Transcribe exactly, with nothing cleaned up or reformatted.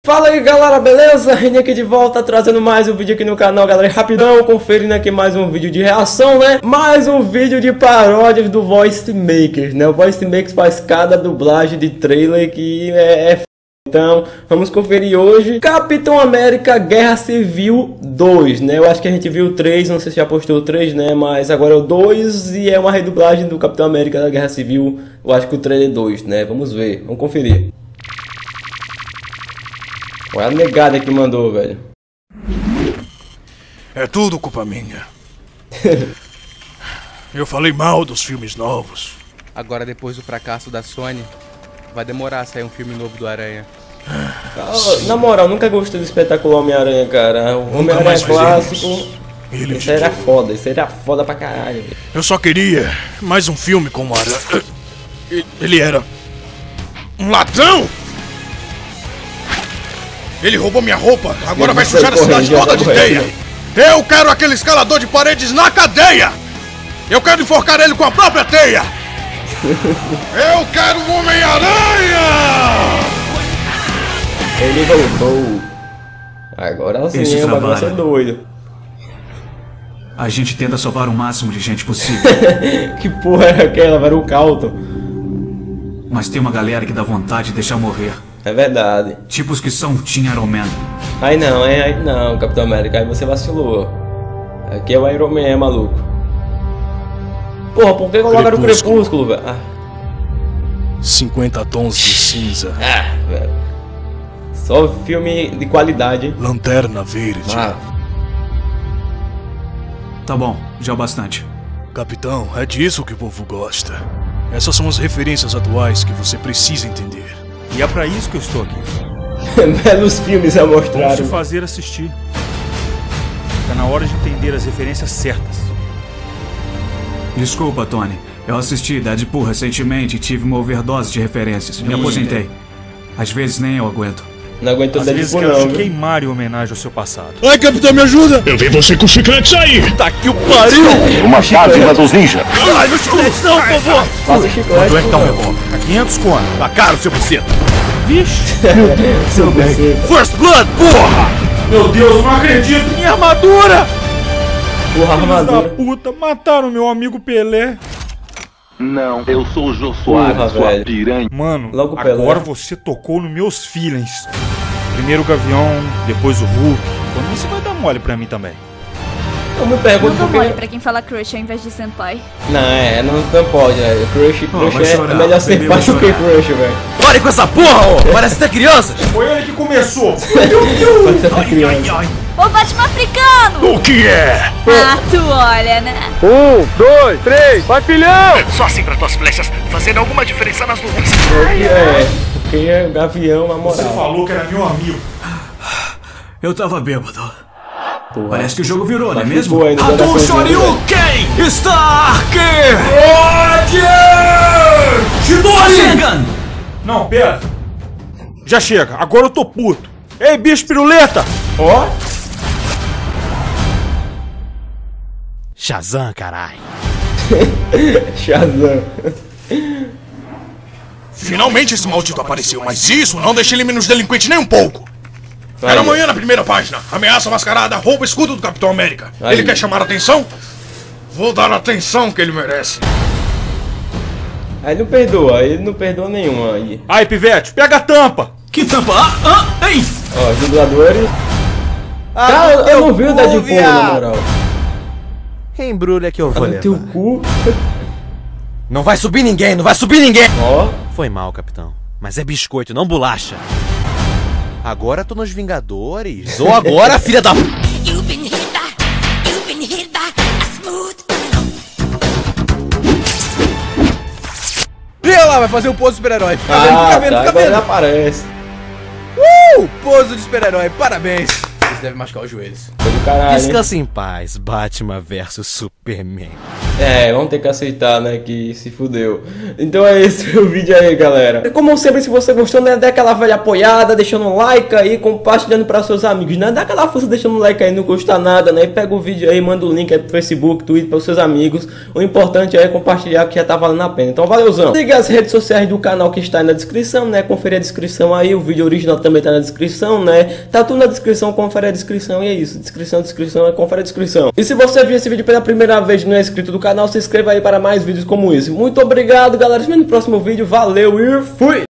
Fala aí galera, beleza? Reni aqui de volta, trazendo mais um vídeo aqui no canal, galera. Rapidão, conferindo aqui mais um vídeo de reação, né? Mais um vídeo de paródias do Voice Makers, né? O Voice Makers faz cada dublagem de trailer que é, é f... Então, vamos conferir hoje Capitão América Guerra Civil dois, né? Eu acho que a gente viu o três, não sei se já postou o três, né? Mas agora é o dois e é uma redublagem do Capitão América da Guerra Civil. Eu acho que o trailer é dois, né? Vamos ver, vamos conferir. Olha a negada que mandou, velho. É tudo culpa minha. Eu falei mal dos filmes novos. Agora, depois do fracasso da Sony, vai demorar a sair um filme novo do Aranha. Na moral, nunca gostei do espetacular Homem-Aranha, cara. O Homem-Aranha clássico. Ele Isso era foda, isso era foda pra caralho. Véio. Eu só queria mais um filme com o Aranha. Ele era um ladrão! Ele roubou minha roupa, agora vai sujar a cidade toda de teia! Eu quero aquele escalador de paredes na cadeia! Eu quero enforcar ele com a própria teia! Eu quero o Homem-Aranha! Ele voltou. Agora sim, o negócio é doido. A gente tenta salvar o máximo de gente possível. Que porra era aquela, era o Calton. Mas tem uma galera que dá vontade de deixar morrer. É verdade. Tipo os que são Team Iron Man. Aí não, hein? Aí não, Capitão América, aí você vacilou. Aqui é o Iron Man, maluco. Porra, por que colocaram o Crepúsculo, velho? Ah. cinquenta tons de cinza. Ah, velho. Só filme de qualidade, hein? Lanterna Verde. Ah. Tá bom, já bastante. Capitão, é disso que o povo gosta. Essas são as referências atuais que você precisa entender. E é pra isso que eu estou aqui. Belos filmes a mostrar. Vamos te fazer assistir. Tá na hora de entender as referências certas. Desculpa, Tony. Eu assisti Deadpool recentemente e tive uma overdose de referências. Me aposentei. Às vezes nem eu aguento. Não aguento Às vezes Deadpool quero não, te viu? queimar em homenagem ao seu passado. Ai, capitão, me ajuda! Eu vi você com chiclete aí! Tá aqui o pariu! Uma chácara dos ninjas! Ai, meu chiclete não, por favor! Passa chiclete. Quanto é que tá um revólver? Tá quinhentos conto. Tá caro, seu buceta. Vixe! Seu bem. First Blood, porra! Meu Deus, eu não acredito! Minha armadura! Porra, Filhos da armadura. puta, mataram meu amigo Pelé. Não, eu sou o Jô Porra, Soares, sua velho. piranha. Mano, Logo o Pelé. agora você tocou nos meus feelings. Primeiro o Gavião, depois o Hulk. Quando você vai dar mole pra mim também? Eu me pergunto Não dou por mole que... pra quem fala crush ao invés de senpai. Não, é, não, não pode, né? Crush, Oh, crush vai é chorar, melhor ser aprendeu pai a do que chorar. crush, velho. Pare com essa porra, ô! Parece até criança! Foi ele que começou! Pode ser pra criança. Ô Batman africano! O que é? Ah, tu olha, né? Só assim pra tuas flechas, fazendo alguma diferença nas lutas. É, porque é gavião, na Você moral. falou que era meu amigo. Eu tava bêbado. Porra. Parece que o jogo virou, não é Mas mesmo? ficou ainda, dando a coisinha, velho. Stark! Chidori! Não, pera. Já chega, agora eu tô puto. Ei, bicho piruleta! Ó, Shazam, caralho! Shazam. Finalmente esse maldito apareceu, mas isso não deixa ele menos delinquente nem um pouco. Era Aí. amanhã na primeira página. Ameaça mascarada, rouba escudo do Capitão América. Aí. Ele quer chamar a atenção? Vou dar a atenção que ele merece. Aí não perdoa, ele não perdoa nenhuma aí. Aí, pivete, pega a tampa! Que tampa! Ah, ah, ei! Ó, os dubladores. Cara, eu, eu não vi o Deadpool, na moral. Embrulha que eu Tá vou no teu levar. cu. Não vai subir ninguém, não vai subir ninguém! Ó, Foi mal, capitão. Mas é biscoito, não bolacha. Agora tô nos Vingadores. Ou agora, filha da... You've been hit by, you've been hit by a smooth criminal. Olha lá, vai fazer o pose do super-herói. Fica vendo, ah, fica vendo, tá, fica agora ele vendo. aparece. Uh, pose de super-herói, parabéns. Você deve machucar os joelhos. Foi do caralho, hein? Descansa em paz, Batman versus Superman. É, vamos ter que aceitar, né, que se fudeu. Então é esse o vídeo aí, galera. Como sempre, se você gostou, né, dá aquela velha apoiada, deixando um like aí, compartilhando para seus amigos, né? Dá aquela força deixando um like aí, não custa nada, né? E pega o vídeo aí, manda o link aí pro Facebook, Twitter, para os seus amigos. O importante é compartilhar, que já tá valendo a pena. Então, valeuzão. Siga as redes sociais do canal que está aí na descrição, né? Confere a descrição aí, o vídeo original também tá na descrição, né? Tá tudo na descrição, confere a descrição e é isso. Descrição, descrição, confere a descrição. E se você viu esse vídeo pela primeira vez e não é inscrito do canal, se inscreva aí para mais vídeos como esse. Muito obrigado, galera. Se vê no próximo vídeo. Valeu e fui!